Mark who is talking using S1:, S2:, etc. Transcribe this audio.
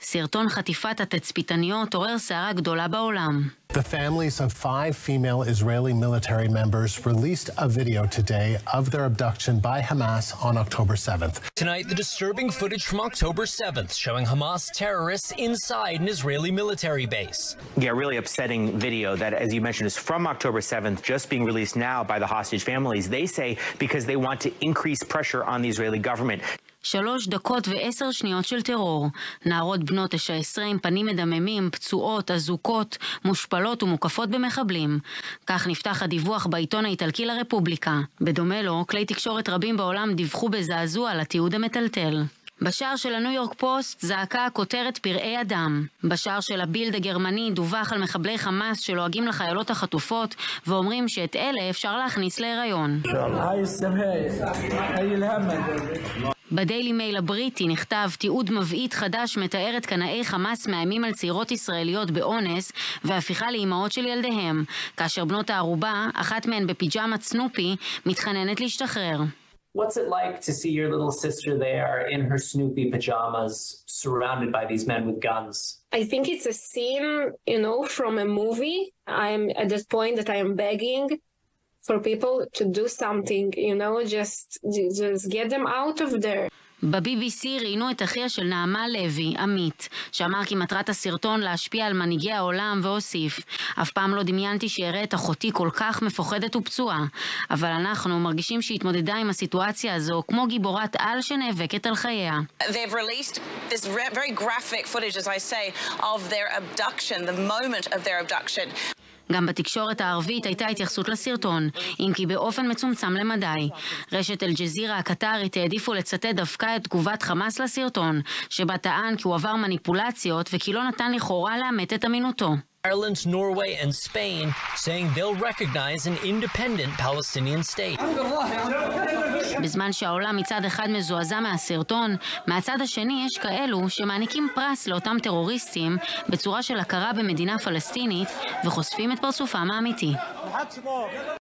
S1: סרטון חטיפת התצפיתניות עורר סערה גדולה בעולם.
S2: The families of 5 female Israeli military members released a video today of their abduction by Hamas on October 7th.
S3: Tonight, the disturbing footage from October 7th showing Hamas terrorists inside an Israeli military base.
S4: Yeah, really upsetting video that, as you mentioned, is from October 7th, just being released now by the hostage families. They say because they want to increase pressure on the Israeli government.
S1: 3 דקות ו10 שניות של טרור. נערות בנות 19 עם פנים מדממים, פצועות, אזוקות, מושפלות ומוקפות במחבלים. כך נפתח הדיווח בעיתון האיטלקי לרפובליקה. בדומה לו, כלי תקשורת רבים בעולם דיווחו בזעזוע על התיעוד המטלטל. בשער של הניו יורק פוסט זעקה כותרת פראי אדם. בשער של הבילד הגרמני דווח על מחבלי חמאס שלועגים לחיילות החטופות ואומרים שאת אלה אפשר להכניס להיריון. בדיילי מייל הבריטי נכתב תיעוד מבעית חדש מתאר את קנאי חמאס מאיימים על צעירות ישראליות באונס והפיכה לאימהות של ילדיהם, כאשר בנות הערובה, אחת מהן בפיג'מת סנופי, מתחננת להשתחרר.
S5: What's it like to see your little sister there in her Snoopy pajamas surrounded by these men with guns?
S6: I think it's a scene, from a movie. I'm at this point that I am begging for people to do something, just get them out of there.
S1: ב-BBC ראינו את אחיה של נעמה לוי, עמית, שאמר כי מטרת הסרטון להשפיע על מנהיגי העולם והוסיף. אף פעם לא דמיינתי שיראה את אחותי כל כך מפוחדת ופצועה, אבל אנחנו מרגישים שהתמודדה עם הסיטואציה הזו כמו גיבורת על שנאבקת על חייה.
S7: They've released this very graphic footage, as I say, of their abduction, the moment of their abduction.
S1: גם בתקשורת הערבית הייתה התייחסות לסרטון, אם כי באופן מצומצם למדי. רשת אל-ג'זירה הקטרית העדיפו לצטט דווקא את תגובת חמאס לסרטון, שבה טען כי הוא עבר מניפולציות וכי לא נתן לכאורה לאמת את אמינותו.
S3: Ireland, Norway, and Spain saying they'll recognize an independent Palestinian state.
S1: בזמן שהעולם מצד אחד מזועזע מהסרטון, מהצד השני יש כאלו שמעניקים פרס לאותם טרוריסטים בצורה של הכרה במדינה פלסטינית וחושפים את פרצופם האמיתי.